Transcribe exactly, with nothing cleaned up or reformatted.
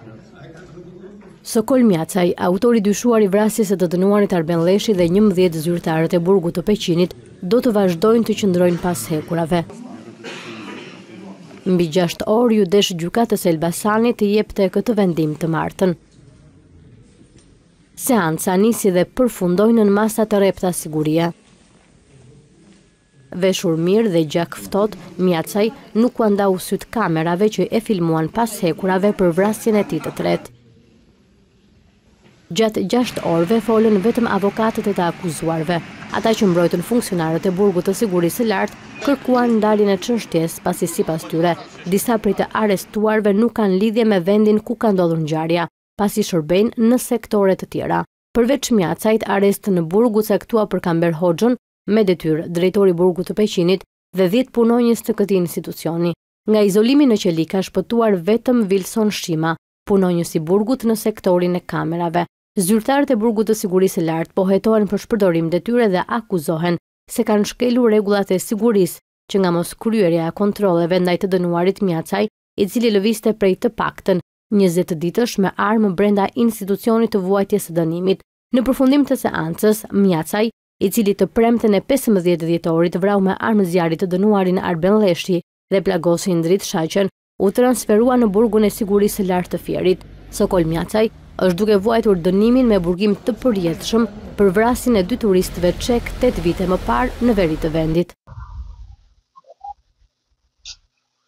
Sokol Mjacaj, autori dyshuar i vrasjes së të dënuarit Arben Leshi dhe njëmbëdhjetë zyrtarët e burgut të Peqinit, do të vazhdojnë të qëndrojnë pas hekurave. Mbi gjashtë orë ju desh gjykatës Elbasani të jepte këtë vendim të martën. Seanca nisi dhe përfundoi në masa të rrepta sigurie. Veshur mirë dhe gjak ftohtë, Mjacaj nuk u ndau syt kamerave që e filmuan pas hekurave për vrasjen e tij të tretë. Gjatë gjashtë orëve folën vetëm avokatët e të akuzuarve. Ata që mbrojtën funksionarët e burgut të sigurisë së lartë kërkuan ndaljen e çështjes, pasi sipas tyre, disa prej të arrestuarve nuk kanë lidhje me vendin ku ka ndodhur ngjarja, pasi shërbejnë në sektore të tjera. Përveç Mjacajt, arrest në burg u caktua për Kamber Hoxhën, me detyrë drejtori i burgut të Peqinit dhe dhjetë punonjës të këtij institucioni. Nga izolimi në qeli ka shpëtuar vetëm Vilson Shima, punonjës i burgut në sektorin e kamerave. Zyrtarët e burgut të sigurisë së lartë pohetohen për shpërdorim detyre dhe akuzohen se kanë shkelur rregullat e sigurisë, që nga mos kryerja e kontrolleve ndaj të dënuarit Mjacaj, i cili lëvizte prej të paktën njëzet ditësh me armë brenda institucionit të vuajtjes së dënimit. Në përfundim të seancës, Mjacaj, i cili të premten e pesëmbëdhjetë dhjetorit vrau me armë zjarri të dënuarin Arben Leshi dhe plagosi Indrit Shaqen, u transferua në burgun e sigurisë së lartë të Fierit. Sokol Mjacaj është duke vuajtur dënimin me burgim të përjetshëm për vrasjen e dy turistëve çek tetë vite më parë në veri të vendit.